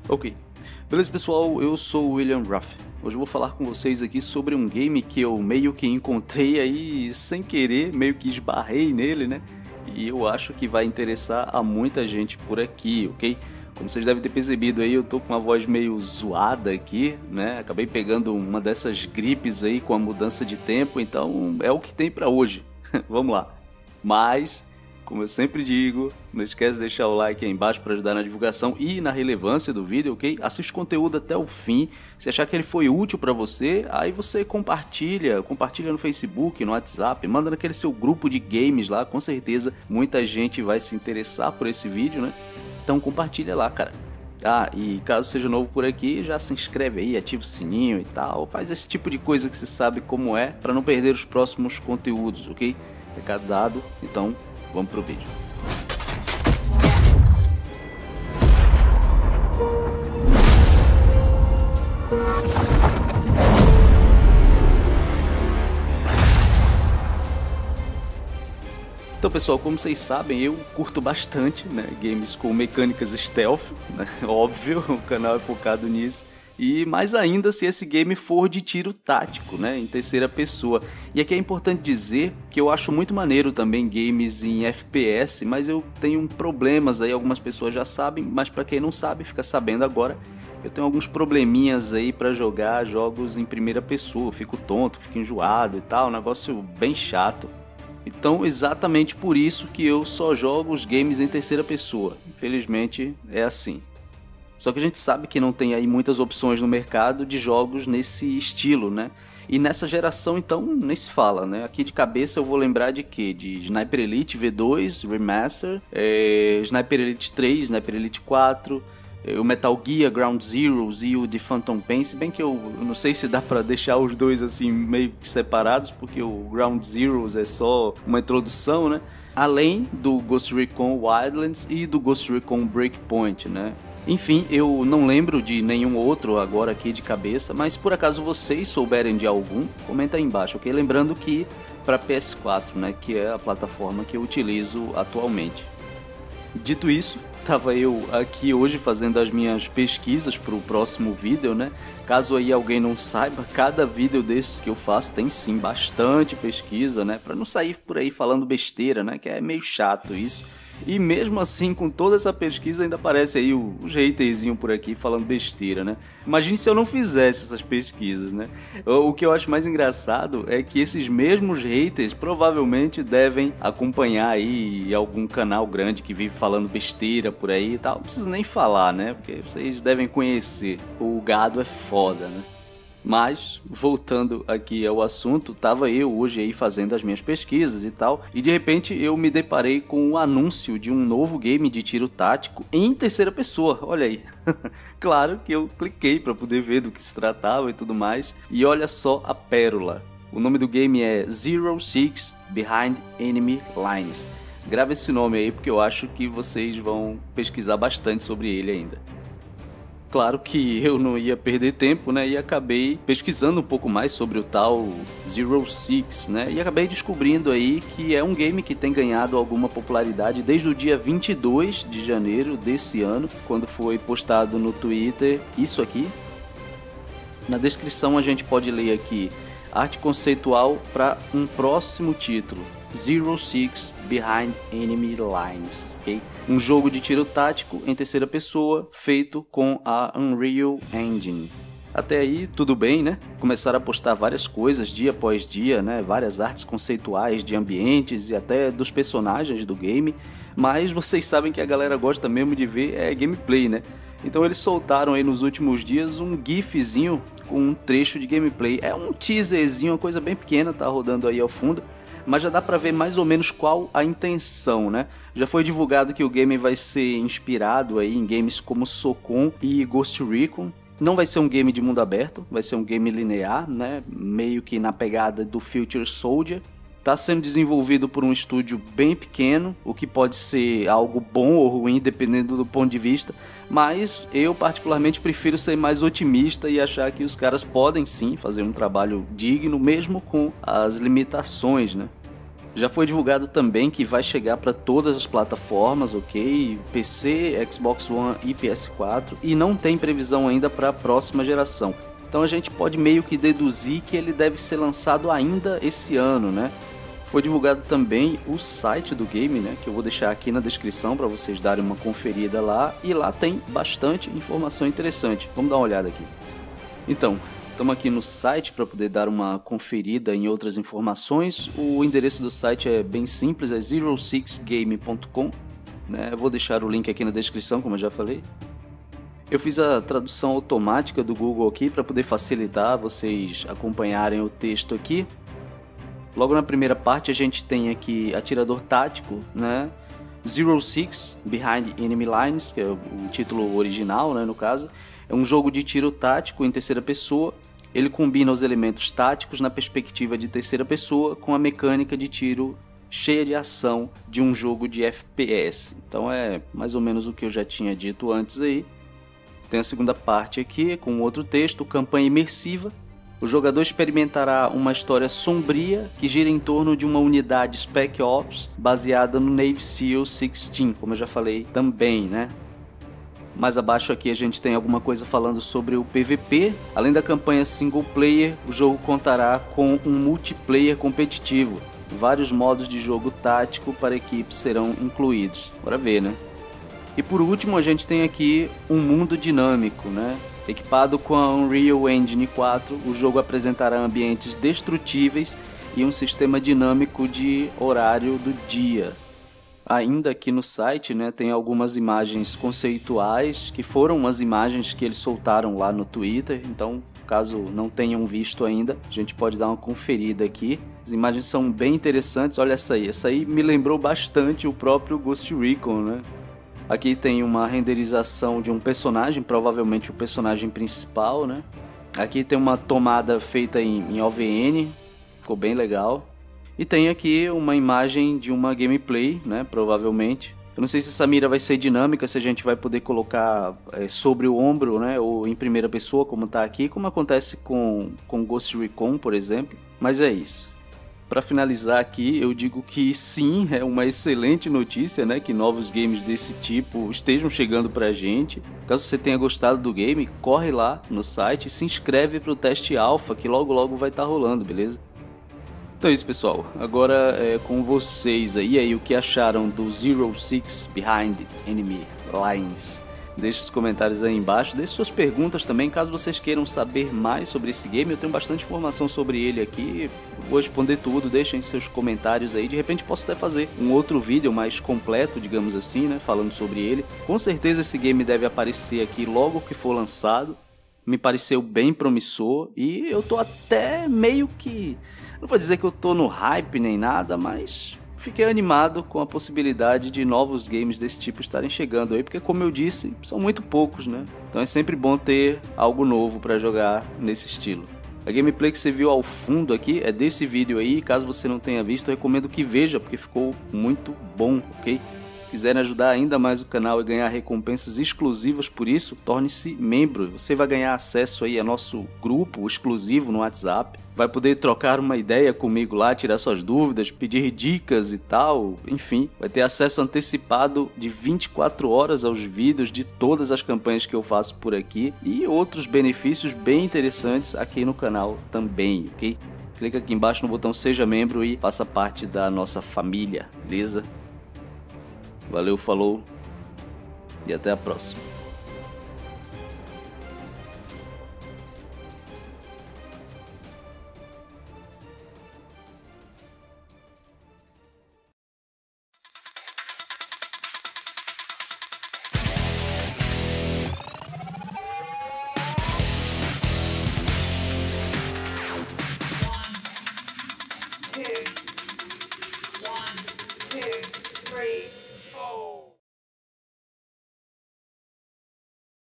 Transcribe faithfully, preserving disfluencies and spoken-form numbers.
Ok, beleza pessoal, eu sou o William Ruff. Hoje eu vou falar com vocês aqui sobre um game que eu meio que encontrei aí sem querer, meio que esbarrei nele, né? E eu acho que vai interessar a muita gente por aqui, ok? Como vocês devem ter percebido aí, eu tô com uma voz meio zoada aqui, né? Acabei pegando uma dessas gripes aí com a mudança de tempo, então é o que tem pra hoje. Vamos lá. Mas, como eu sempre digo, não esquece de deixar o like aí embaixo para ajudar na divulgação e na relevância do vídeo, ok? Assiste o conteúdo até o fim. Se achar que ele foi útil para você, aí você compartilha, compartilha no Facebook, no WhatsApp, manda naquele seu grupo de games lá, com certeza muita gente vai se interessar por esse vídeo, né? Então compartilha lá, cara. Ah, e caso seja novo por aqui, já se inscreve aí, ativa o sininho e tal, faz esse tipo de coisa que você sabe como é, para não perder os próximos conteúdos, ok? Recado dado, então vamos pro vídeo. Então pessoal, como vocês sabem, eu curto bastante, né, games com mecânicas stealth, né, óbvio, o canal é focado nisso. E mais ainda se esse game for de tiro tático, né, em terceira pessoa. E aqui é importante dizer que eu acho muito maneiro também games em F P S, mas eu tenho problemas aí, algumas pessoas já sabem, mas para quem não sabe, fica sabendo agora. Eu tenho alguns probleminhas aí para jogar jogos em primeira pessoa, eu fico tonto, fico enjoado e tal, um negócio bem chato. Então exatamente por isso que eu só jogo os games em terceira pessoa, infelizmente é assim. Só que a gente sabe que não tem aí muitas opções no mercado de jogos nesse estilo, né? E nessa geração então nem se fala, né? Aqui de cabeça eu vou lembrar de quê? De Sniper Elite V dois Remaster, é, Sniper Elite três, Sniper Elite quatro, é, o Metal Gear Ground Zeroes e o de Phantom Pain, se bem que eu, eu não sei se dá pra deixar os dois assim meio que separados, porque o Ground Zeroes é só uma introdução, né? Além do Ghost Recon Wildlands e do Ghost Recon Breakpoint, né? Enfim, eu não lembro de nenhum outro agora aqui de cabeça, mas por acaso vocês souberem de algum, comenta aí embaixo, ok? Lembrando que para P S quatro, né, que é a plataforma que eu utilizo atualmente. Dito isso, tava eu aqui hoje fazendo as minhas pesquisas para o próximo vídeo, né? Caso aí alguém não saiba, cada vídeo desses que eu faço tem sim bastante pesquisa, né? Para não sair por aí falando besteira, né? Que é meio chato isso. E mesmo assim, com toda essa pesquisa, ainda aparece aí os haterzinhos por aqui falando besteira, né? Imagine se eu não fizesse essas pesquisas, né? O que eu acho mais engraçado é que esses mesmos haters provavelmente devem acompanhar aí algum canal grande que vive falando besteira por aí e tal. Não preciso nem falar, né? Porque vocês devem conhecer. O gado é foda, né? Mas, voltando aqui ao assunto, tava eu hoje aí fazendo as minhas pesquisas e tal, e de repente eu me deparei com o anúncio de um novo game de tiro tático em terceira pessoa, olha aí. Claro que eu cliquei para poder ver do que se tratava e tudo mais, e olha só a pérola. O nome do game é Zero Six Behind Enemy Lines. Grava esse nome aí porque eu acho que vocês vão pesquisar bastante sobre ele ainda. Claro que eu não ia perder tempo, né, e acabei pesquisando um pouco mais sobre o tal Zero Six, né, e acabei descobrindo aí que é um game que tem ganhado alguma popularidade desde o dia vinte e dois de janeiro desse ano, quando foi postado no Twitter isso aqui. Na descrição a gente pode ler aqui arte conceitual para um próximo título, Zero Six Behind Enemy Lines, ok? Um jogo de tiro tático em terceira pessoa feito com a Unreal Engine. Até aí tudo bem, né? Começaram a postar várias coisas dia após dia, né? Várias artes conceituais de ambientes e até dos personagens do game, mas vocês sabem que a galera gosta mesmo de ver é gameplay, né? Então eles soltaram aí nos últimos dias um gifzinho com um trecho de gameplay. É um teaserzinho, uma coisa bem pequena, tá rodando aí ao fundo, mas já dá pra ver mais ou menos qual a intenção, né? Já foi divulgado que o game vai ser inspirado aí em games como Socom e Ghost Recon. Não vai ser um game de mundo aberto, vai ser um game linear, né? Meio que na pegada do Future Soldier. Está sendo desenvolvido por um estúdio bem pequeno, o que pode ser algo bom ou ruim, dependendo do ponto de vista, mas eu particularmente prefiro ser mais otimista e achar que os caras podem sim fazer um trabalho digno, mesmo com as limitações, né? Já foi divulgado também que vai chegar para todas as plataformas, ok? P C, Xbox One e P S quatro, e não tem previsão ainda para a próxima geração. Então a gente pode meio que deduzir que ele deve ser lançado ainda esse ano, né? Foi divulgado também o site do game, né? Que eu vou deixar aqui na descrição para vocês darem uma conferida lá, e lá tem bastante informação interessante. Vamos dar uma olhada aqui. Então, estamos aqui no site para poder dar uma conferida em outras informações. O endereço do site é bem simples, é zero six game ponto com, né? Eu vou deixar o link aqui na descrição, como eu já falei. Eu fiz a tradução automática do Google aqui para poder facilitar vocês acompanharem o texto aqui. Logo na primeira parte a gente tem aqui atirador tático, né? Zero Six Behind Enemy Lines, que é o título original, né, no caso. É um jogo de tiro tático em terceira pessoa. Ele combina os elementos táticos na perspectiva de terceira pessoa com a mecânica de tiro cheia de ação de um jogo de F P S. Então é mais ou menos o que eu já tinha dito antes aí. Tem a segunda parte aqui com outro texto, campanha imersiva. O jogador experimentará uma história sombria que gira em torno de uma unidade Spec Ops baseada no Navy SEAL dezesseis, como eu já falei também, né? Mais abaixo aqui a gente tem alguma coisa falando sobre o P V P. Além da campanha single player, o jogo contará com um multiplayer competitivo. Vários modos de jogo tático para equipes serão incluídos. Bora ver, né? E por último a gente tem aqui um mundo dinâmico, né? Equipado com a Unreal Engine quatro, o jogo apresentará ambientes destrutíveis e um sistema dinâmico de horário do dia. Ainda aqui no site, né, tem algumas imagens conceituais, que foram as imagens que eles soltaram lá no Twitter, então caso não tenham visto ainda, a gente pode dar uma conferida aqui. As imagens são bem interessantes, olha essa aí, essa aí me lembrou bastante o próprio Ghost Recon, né? Aqui tem uma renderização de um personagem, provavelmente o personagem principal, né? Aqui tem uma tomada feita em, em O V N, ficou bem legal. E tem aqui uma imagem de uma gameplay, né? Provavelmente. Eu não sei se essa mira vai ser dinâmica, se a gente vai poder colocar é, sobre o ombro, né? Ou em primeira pessoa, como está aqui, como acontece com, com Ghost Recon, por exemplo. Mas é isso. Para finalizar aqui, eu digo que sim, é uma excelente notícia, né, que novos games desse tipo estejam chegando pra gente. Caso você tenha gostado do game, corre lá no site e se inscreve para o teste alfa, que logo logo vai estar rolando, beleza? Então é isso, pessoal. Agora é com vocês aí, aí o que acharam do Zero Six Behind Enemy Lines. Deixe os comentários aí embaixo, deixe suas perguntas também, caso vocês queiram saber mais sobre esse game. Eu tenho bastante informação sobre ele aqui, vou responder tudo, deixem seus comentários aí. De repente posso até fazer um outro vídeo mais completo, digamos assim, né, falando sobre ele. Com certeza esse game deve aparecer aqui logo que for lançado. Me pareceu bem promissor e eu tô até meio que... não vou dizer que eu tô no hype nem nada, mas... fiquei animado com a possibilidade de novos games desse tipo estarem chegando aí, porque como eu disse, são muito poucos, né? Então é sempre bom ter algo novo para jogar nesse estilo. A gameplay que você viu ao fundo aqui é desse vídeo aí, caso você não tenha visto, eu recomendo que veja, porque ficou muito bom, ok? Se quiserem ajudar ainda mais o canal e ganhar recompensas exclusivas por isso, torne-se membro. Você vai ganhar acesso aí a nosso grupo exclusivo no WhatsApp. Vai poder trocar uma ideia comigo lá, tirar suas dúvidas, pedir dicas e tal. Enfim, vai ter acesso antecipado de vinte e quatro horas aos vídeos de todas as campanhas que eu faço por aqui. E outros benefícios bem interessantes aqui no canal também, ok? Clica aqui embaixo no botão Seja Membro e faça parte da nossa família, beleza? Valeu, falou e até a próxima.